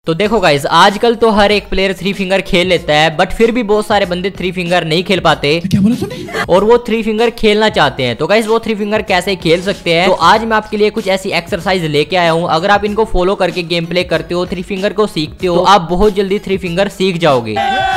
तो देखो गाइस, आजकल तो हर एक प्लेयर थ्री फिंगर खेल लेता है, बट फिर भी बहुत सारे बंदे थ्री फिंगर नहीं खेल पाते। क्या बोला तूने? और वो थ्री फिंगर खेलना चाहते हैं। तो गाइस वो थ्री फिंगर कैसे खेल सकते हैं, तो आज मैं आपके लिए कुछ ऐसी एक्सरसाइज लेके आया हूँ। अगर आप इनको फॉलो करके गेम प्ले करते हो, थ्री फिंगर को सीखते हो, तो आप बहुत जल्दी थ्री फिंगर सीख जाओगे।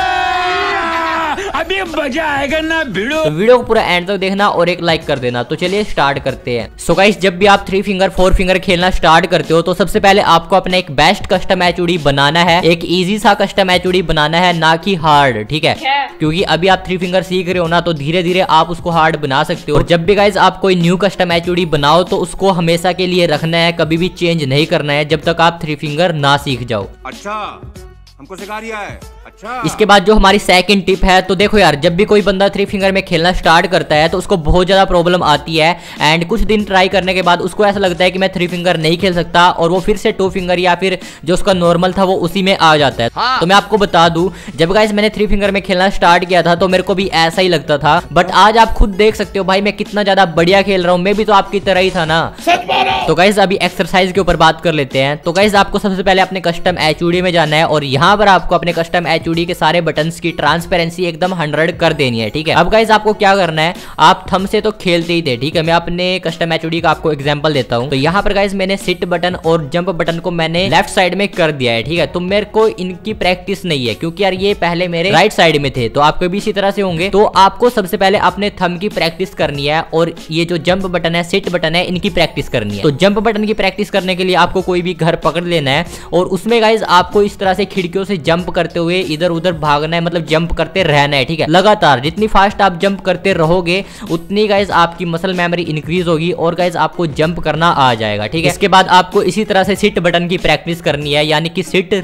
अभी मजा आएगा ना वीडियो। तो वीडियो को पूरा एंड तक देखना और एक लाइक कर देना। तो चलिए स्टार्ट करते हैं। सो गाइस, जब भी आप थ्री फिंगर फोर फिंगर खेलना स्टार्ट करते हो, तो सबसे पहले आपको अपना एक बेस्ट कस्टम एचओडी बनाना है। एक इजी सा कस्टम एचओडी बनाना है, ना कि हार्ड, ठीक है? क्योंकि अभी आप थ्री फिंगर सीख रहे हो ना, तो धीरे धीरे आप उसको हार्ड बना सकते हो। और जब भी गाइस आप कोई न्यू कस्टम एचओडी बनाओ, तो उसको हमेशा के लिए रखना है, कभी भी चेंज नहीं करना है जब तक आप थ्री फिंगर ना सीख जाओ। अच्छा, हमको सिखा रिया है। अच्छा। इसके बाद जो हमारी सेकंड टिप है, तो देखो यार, जब भी कोई बंदा थ्री फिंगर में खेलना स्टार्ट करता है, तो उसको बहुत ज्यादा प्रॉब्लम आती है। एंड कुछ दिन ट्राई करने के बाद उसको ऐसा लगता है कि मैं थ्री फिंगर नहीं खेल सकता, और वो फिर से टू फिंगर या फिर जो उसका नॉर्मल था वो उसी में आ जाता है। हाँ। तो मैं आपको बता दूं, जब गाइस मैंने थ्री फिंगर में खेलना स्टार्ट किया था, तो मेरे को भी ऐसा ही लगता था। बट आज आप खुद देख सकते हो भाई, मैं कितना ज्यादा बढ़िया खेल रहा हूँ। मैं भी तो आपकी तरह ही था ना। तो गाइस अभी एक्सरसाइज के ऊपर बात कर लेते हैं। तो गाइस आपको सबसे पहले अपने कस्टम एचओडी में जाना है, और यहाँ पर आपको अपने कस्टम एचओडी के सारे बटन्स की ट्रांसपेरेंसी एकदम 100 कर देनी है, ठीक है? अब गाइस आपको क्या करना है, आप थंब से तो खेलते ही थे, ठीक है? मैं अपने कस्टम एचओडी का आपको एग्जांपल देता हूँ। तो यहाँ पर गाइस मैंने सिट बटन और जंप बटन को मैंने लेफ्ट साइड में कर दिया है, ठीक है? तो मेरे को इनकी प्रैक्टिस नहीं है, क्योंकि यार ये पहले मेरे राइट साइड में थे, तो आपको भी इसी तरह से होंगे। तो आपको सबसे पहले अपने थंब की प्रैक्टिस करनी है, और ये जो जंप बटन है, सिट बटन है, इनकी प्रैक्टिस करनी है। तो जंप बटन की प्रैक्टिस करने के लिए आपको कोई भी घर पकड़ लेना है, और उसमें गाइस आपको इस तरह से खिड़कियों से जंप करते हुए इधर उधर भागना है, मतलब जंप करते रहना है, ठीक है? लगातार जितनी फास्ट आप जंप करते रहोगे, उतनी गाइस आपकी मसल मेमोरी इंक्रीज होगी, और गाइस आपको जंप करना आ जाएगा, ठीक है? इसके बाद आपको इसी तरह से सिट बटन की प्रैक्टिस करनी है, यानी कि सिट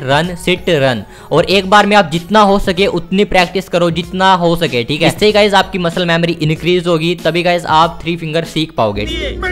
रन, और एक बार में आप जितना हो सके उतनी प्रैक्टिस करो, जितना हो सके, ठीक है? इससे गाइस आपकी मसल मेमोरी इंक्रीज होगी, तभी गाइस आप थ्री फिंगर सीख पाओगे।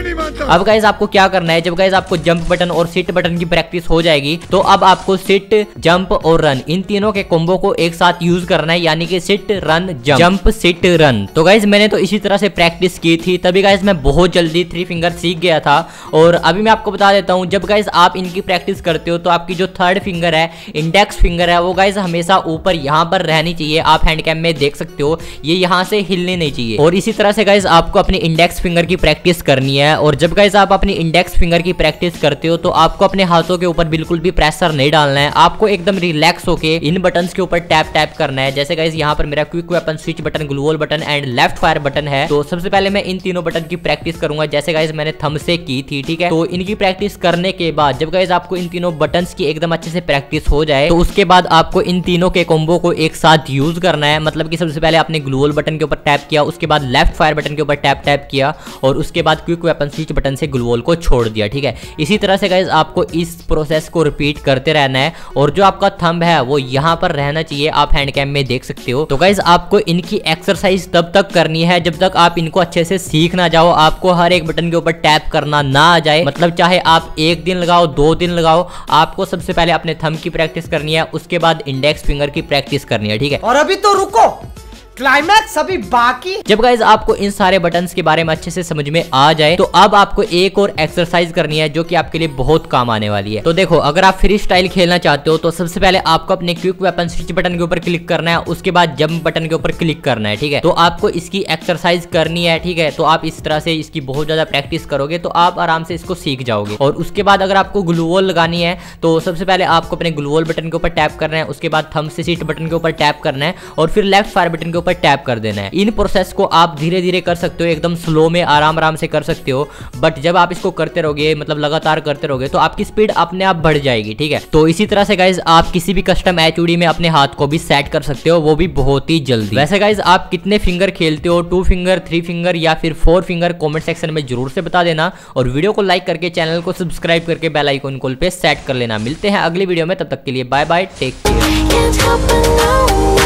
अब गाइस आपको क्या करना है, जब गाइस आपको जंप बटन और सिट बटन की प्रैक्टिस हो जाएगी, तो अब आपको सिट, जंप और रन, इन तीनों के कॉम्बो को एक साथ यूज करना है, यानी कि sit run jump sit run. तो गाइस मैंने तो इसी तरह से प्रैक्टिस की थी, तभी गाइस मैं बहुत जल्दी थ्री फिंगर सीख गया था। और अभी मैं आपको बता देता हूं, जब गाइस आप इनकी प्रैक्टिस करते हो, तो आपकी जो थर्ड फिंगर है, इंडेक्स फिंगर है, वो गाइस हमेशा ऊपर यहाँ पर रहनी चाहिए। आप हैंड कैम में देख सकते हो, ये यहाँ से हिलनी नहीं चाहिए। और इसी तरह से गाइस आपको अपनी इंडेक्स फिंगर की प्रैक्टिस करनी है। और जब गाइस आप अपनी इंडेक्स फिंगर की प्रैक्टिस करते हो, तो आपको अपने हाथों के ऊपर बिल्कुल भी प्रेशर नहीं डालना है। आपको एकदम रिलैक्स होके इन बटन्स के ऊपर टैप टैप करना है। जैसे गाइस यहाँ पर मेरा quick weapon, switch button, gloo wall button and left fire button है। तो सबसे पहले मैं इन तीनों बटन की प्रैक्टिस करूंगा, जैसे गाइस मैंने थंब से की थी, ठीक है? तो इनकी प्रैक्टिस करने के बाद जब गाइस आपको इन तीनों बटन्स की एकदम अच्छे से प्रैक्टिस हो जाए, तो उसके बाद आपको इन तीनों के कॉम्बो को एक साथ यूज करना है। मतलब कि सबसे पहले आपने ग्लूवॉल बटन के ऊपर टैप किया, उसके बाद लेफ्ट फायर बटन के ऊपर टैप टैप किया, और उसके बाद क्विक वेपन स्विच बटन से ग्लूवॉल को छोड़ दिया, ठीक है? इसी तरह से गाइस आपको इस प्रोसेस को रिपीट करते रहना है। और जो आपका थंब है वो यहाँ पर रहना चाहिए, आप हैंड कैम में देख सकते हो। तो गाइस आपको इनकी एक्सरसाइज तब तक करनी है जब तक आप इनको अच्छे से सीख ना जाओ। आपको हर एक बटन के ऊपर टैप करना ना आ जाए, मतलब चाहे आप 1 दिन लगाओ, 2 दिन लगाओ, आपको सबसे पहले अपने थंब की प्रैक्टिस करनी है, उसके बाद इंडेक्स फिंगर की प्रैक्टिस करनी है, ठीक है? और अभी तो रुको, क्लाइमैक्स अभी बाकी। जब गाइस आपको इन सारे बटन्स के बारे में अच्छे से समझ में आ जाए, तो अब आपको एक और एक्सरसाइज करनी है, जो कि आपके लिए बहुत काम आने वाली है। तो देखो, अगर आप फ्री स्टाइल खेलना चाहते हो, तो सबसे पहले आपको अपने क्विक वेपन स्विच बटन के ऊपर क्लिक करना है, उसके बाद जंप बटन के ऊपर क्लिक करना है, ठीक है? तो आपको इसकी एक्सरसाइज करनी है, ठीक है? तो आप इस तरह से इसकी बहुत ज्यादा प्रैक्टिस करोगे, तो आप आराम से इसको सीख जाओगे। और उसके बाद अगर आपको ग्लूवॉल लगानी है, तो सबसे पहले आपको अपने ग्लूवॉल बटन के ऊपर टैप करना है, उसके बाद थंब से सिट बटन के ऊपर टैप करना है, और फिर लेफ्ट फायर बटन के ऊपर टैप कर देना है। इन प्रोसेस को आप धीरे धीरे कर सकते हो, एकदम स्लो में आराम आराम से कर सकते हो। बट जब आप इसको करते रहोगे, मतलब लगातार करते रहोगे, तो आपकी स्पीड अपने आप बढ़ जाएगी, ठीक है? तो इसी तरह से गाइज आप किसी भी कस्टम एचओडी में अपने हाथ को भी सेट कर सकते हो, वो भी बहुत ही जल्दी। वैसे गाइज आप कितने फिंगर खेलते हो, 2 फिंगर, 3 फिंगर या फिर 4 फिंगर, कमेंट सेक्शन में जरूर से बता देना। और वीडियो को लाइक करके चैनल को सब्सक्राइब करके बेल आइकन कॉल पे सेट कर लेना। मिलते हैं अगली वीडियो में, तब तक के लिए बाय बाय, टेक केयर।